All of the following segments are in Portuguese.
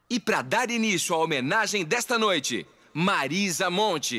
E para dar início à homenagem desta noite, Marisa Monte.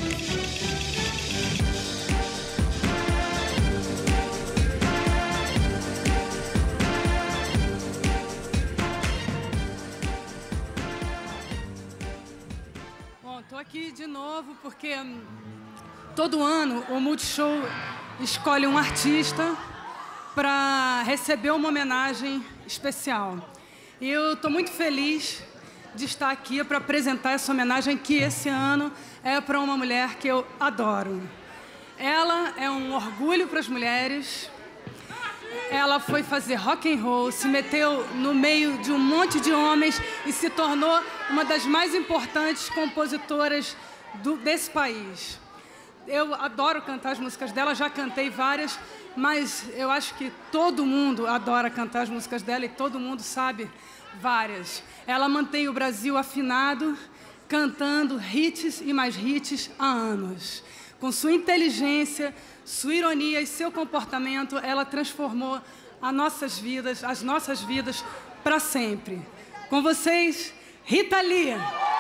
Bom, tô aqui de novo porque todo ano o Multishow escolhe um artista para receber uma homenagem especial. E eu estou muito feliz de estar aqui para apresentar essa homenagem que esse ano é para uma mulher que eu adoro. Ela é um orgulho para as mulheres. Ela foi fazer rock and roll, se meteu no meio de um monte de homens e se tornou uma das mais importantes compositoras desse país. Eu adoro cantar as músicas dela, já cantei várias, mas eu acho que todo mundo adora cantar as músicas dela e todo mundo sabe várias. Ela mantém o Brasil afinado, cantando hits e mais hits há anos. Com sua inteligência, sua ironia e seu comportamento, ela transformou as nossas vidas para sempre. Com vocês, Rita Lee.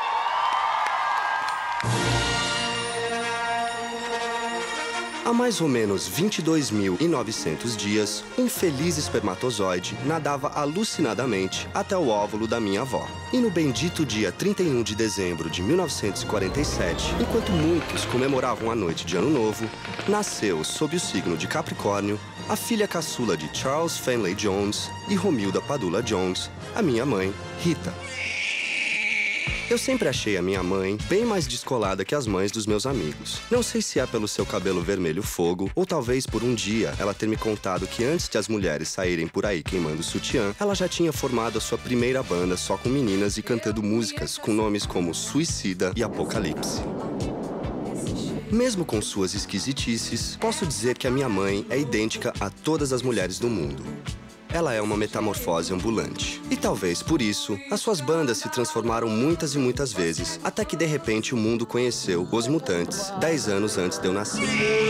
Há mais ou menos 22.900 dias, um feliz espermatozoide nadava alucinadamente até o óvulo da minha avó. E no bendito dia 31 de dezembro de 1947, enquanto muitos comemoravam a noite de Ano Novo, nasceu, sob o signo de Capricórnio, a filha caçula de Charles Fanley Jones e Romilda Padula Jones, a minha mãe, Rita. Eu sempre achei a minha mãe bem mais descolada que as mães dos meus amigos. Não sei se é pelo seu cabelo vermelho fogo, ou talvez por um dia ela ter me contado que antes de as mulheres saírem por aí queimando sutiã, ela já tinha formado a sua primeira banda só com meninas e cantando músicas com nomes como Suicida e Apocalipse. Mesmo com suas esquisitices, posso dizer que a minha mãe é idêntica a todas as mulheres do mundo. Ela é uma metamorfose ambulante. E talvez por isso, as suas bandas se transformaram muitas e muitas vezes, até que de repente o mundo conheceu Os Mutantes, 10 anos antes de eu nascer.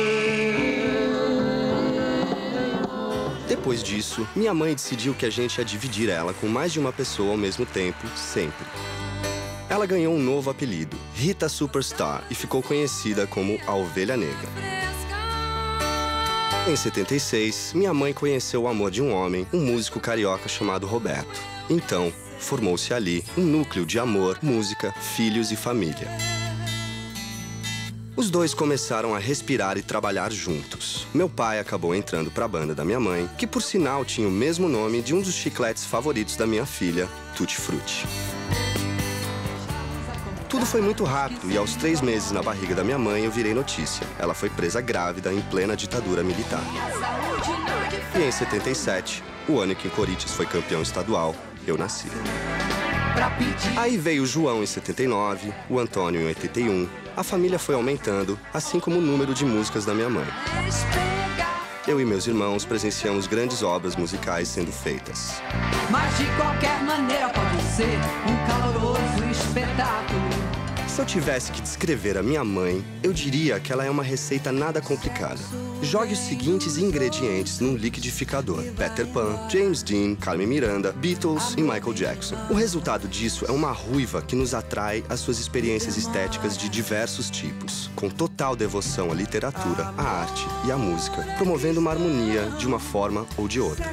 Depois disso, minha mãe decidiu que a gente ia dividir ela com mais de uma pessoa ao mesmo tempo, sempre. Ela ganhou um novo apelido, Rita Superstar, e ficou conhecida como a Ovelha Negra. Em 76, minha mãe conheceu o amor de um homem, um músico carioca chamado Roberto. Então, formou-se ali um núcleo de amor, música, filhos e família. Os dois começaram a respirar e trabalhar juntos. Meu pai acabou entrando para a banda da minha mãe, que por sinal tinha o mesmo nome de um dos chicletes favoritos da minha filha, Tutti Frutti. Tudo foi muito rápido e aos 3 meses na barriga da minha mãe eu virei notícia. Ela foi presa grávida em plena ditadura militar. E em 77, o ano em que Corinthians foi campeão estadual, eu nasci. Aí veio o João em 79, o Antônio em 81. A família foi aumentando, assim como o número de músicas da minha mãe. Eu e meus irmãos presenciamos grandes obras musicais sendo feitas. Mas de qualquer maneira pode ser um caloroso espetáculo. Se eu tivesse que descrever a minha mãe, eu diria que ela é uma receita nada complicada. Jogue os seguintes ingredientes num liquidificador: Peter Pan, James Dean, Carmen Miranda, Beatles e Michael Jackson. O resultado disso é uma ruiva que nos atrai às suas experiências estéticas de diversos tipos, com total devoção à literatura, à arte e à música, promovendo uma harmonia de uma forma ou de outra.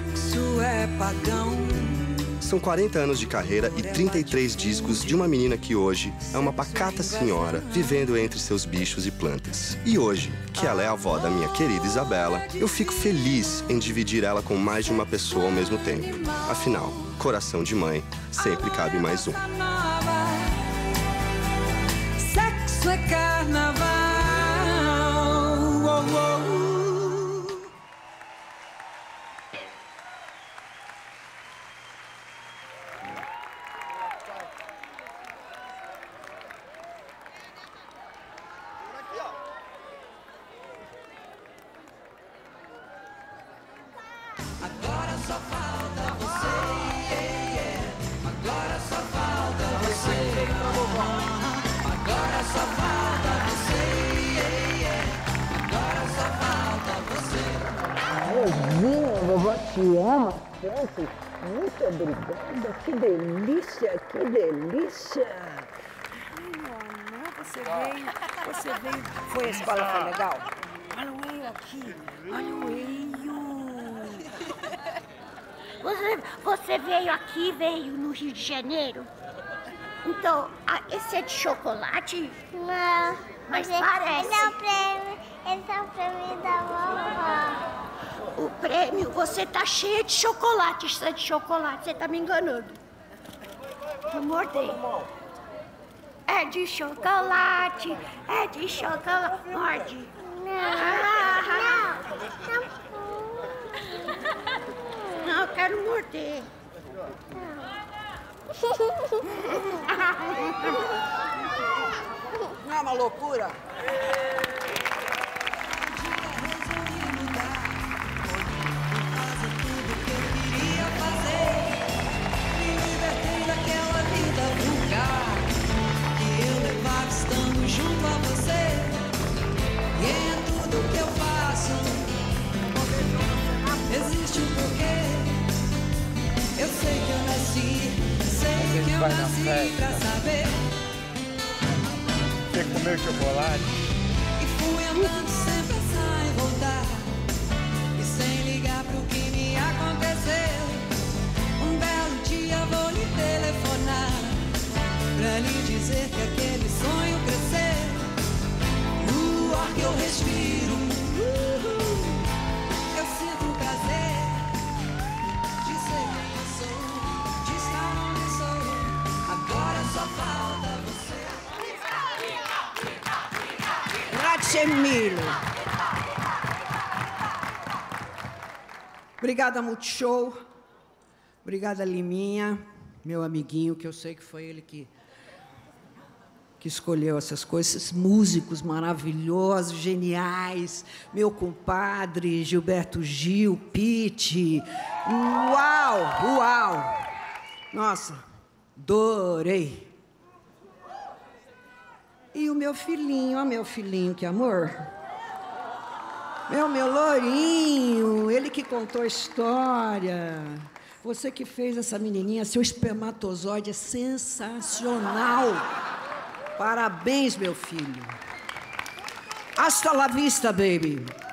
São 40 anos de carreira e 33 discos de uma menina que hoje é uma pacata senhora vivendo entre seus bichos e plantas. E hoje, que ela é a avó da minha querida Isabela, eu fico feliz em dividir ela com mais de uma pessoa ao mesmo tempo. Afinal, coração de mãe sempre cabe mais um. Sexo é carnaval. Oh, oh. Agora só falta você, agora só falta você, agora só falta você, agora só falta você. Regina, vovó te ama tanto. Muito obrigada. Que delícia, que delícia. Você veio. Foi a escola, foi legal? Olha o Eio aqui. Olha o Eio. Você veio aqui, veio no Rio de Janeiro? Então, esse é de chocolate? Não. Mas parece. Esse é o prêmio da vovó. O prêmio? Você tá cheia de chocolate. Isso é de chocolate. Você tá me enganando. Vou morder. É de chocolate. É de chocolate. Morde. Não, eu quero morder. Não é uma loucura? Junto a você, e é tudo que eu faço. Existe um porquê. Eu sei que eu nasci pra saber. Você comeu chocolate? E fui andando sem pensar em voltar, e sem ligar pro que me aconteceu. Um belo dia vou lhe telefonar, pra lhe dizer que aquele sonho cresceu. No ar que eu respiro, eu sinto o prazer de ser quem eu sou, de estar onde sou. Agora só falta você. Grazie mille. Obrigada, Multishow. Obrigada, Liminha, meu amiguinho, que eu sei que foi ele que escolheu essas coisas, esses músicos maravilhosos, geniais, meu compadre Gilberto Gil, Pete. Uau, uau! Nossa, adorei. E o meu filhinho, que amor. Meu lourinho, ele que contou a história. Você que fez essa menininha, seu espermatozoide é sensacional. Parabéns, meu filho. Hasta la vista, baby.